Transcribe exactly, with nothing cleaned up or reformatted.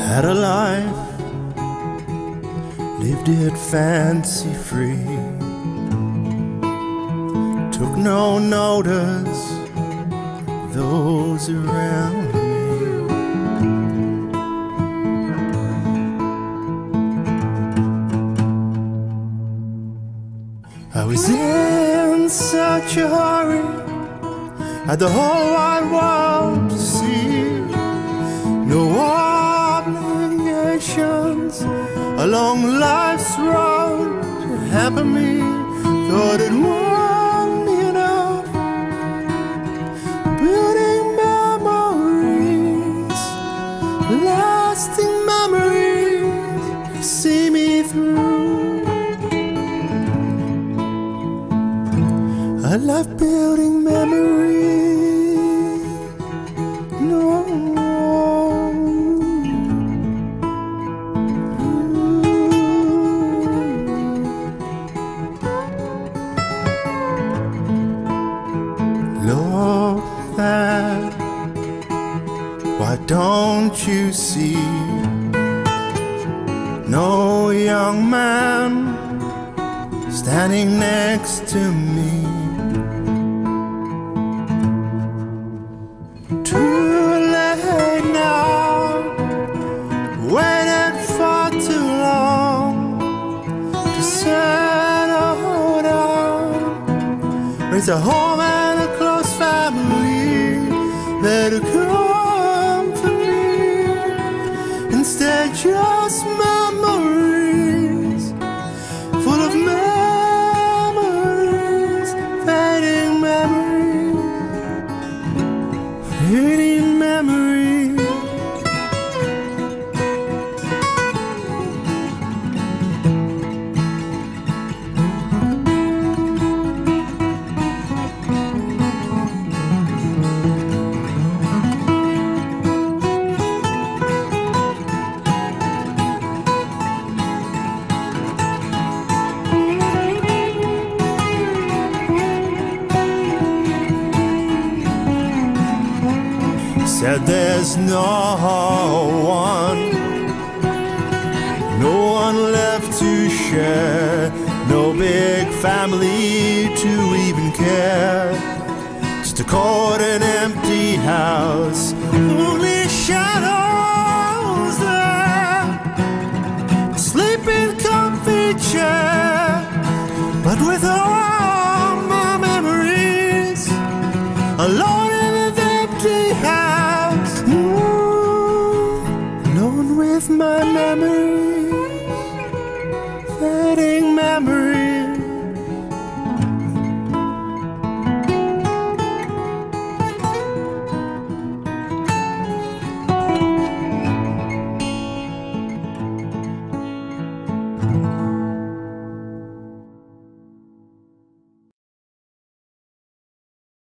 Had a life, lived it fancy free, took no notice those around me. I was in such a hurry, had the whole wide world to see, no obligations along life's road to hamper me. Thought it won't be enough, building memories, lasting memories, see me through. I love building memories, no. Look there, why don't you see? No young man standing next to me. Too late now, waited for too long to settle down, raise a home and a close family that come for me. Instead, just memories, full of memories, fading memories, fading memories. Said there's no one, no one left to share, no big family to even care, just a cold and empty house, only shadows there, sleeping comfy chair, but with all my memories, alone in an empty house, alone with my memories, fading memories.